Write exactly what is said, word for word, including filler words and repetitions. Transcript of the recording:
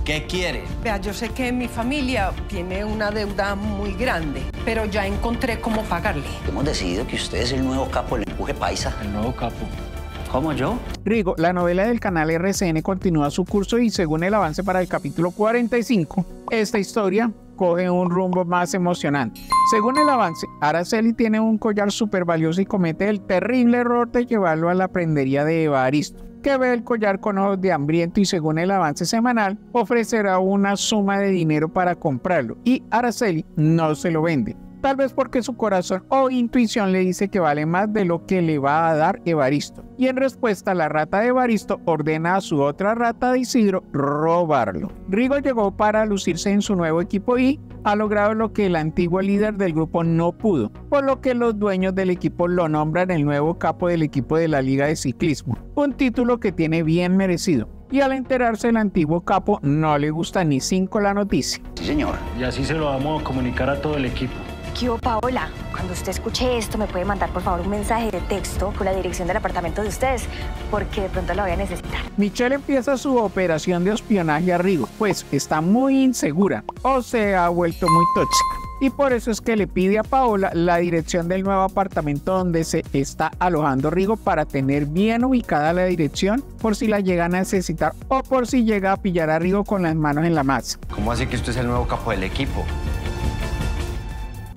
¿Qué quiere? Vea, yo sé que mi familia tiene una deuda muy grande, pero ya encontré cómo pagarle. Hemos decidido que usted es el nuevo capo del empuje paisa. El nuevo capo. ¿Cómo yo? Rigo, la novela del canal R C N continúa su curso y según el avance para el capítulo cuarenta y cinco, esta historia coge un rumbo más emocionante. Según el avance, Araceli tiene un collar súper valioso y comete el terrible error de llevarlo a la prendería de Evaristo, que ve el collar con ojos de hambriento y según el avance semanal, ofrecerá una suma de dinero para comprarlo y Araceli no se lo vende. Tal vez porque su corazón o intuición le dice que vale más de lo que le va a dar Evaristo. Y en respuesta, la rata de Evaristo ordena a su otra rata de Isidro robarlo. Rigo llegó para lucirse en su nuevo equipo y ha logrado lo que el antiguo líder del grupo no pudo, por lo que los dueños del equipo lo nombran el nuevo capo del equipo de la Liga de Ciclismo, un título que tiene bien merecido. Y al enterarse el antiguo capo no le gusta ni cinco la noticia. Sí, señor. Y así se lo vamos a comunicar a todo el equipo. ¿Qué hubo, Paola? Cuando usted escuche esto, me puede mandar por favor un mensaje de texto con la dirección del apartamento de ustedes, porque de pronto la voy a necesitar. Michelle empieza su operación de espionaje a Rigo, pues está muy insegura o se ha vuelto muy tóxica. Y por eso es que le pide a Paola la dirección del nuevo apartamento donde se está alojando Rigo para tener bien ubicada la dirección por si la llegan a necesitar o por si llega a pillar a Rigo con las manos en la masa. ¿Cómo así que usted es el nuevo capo del equipo?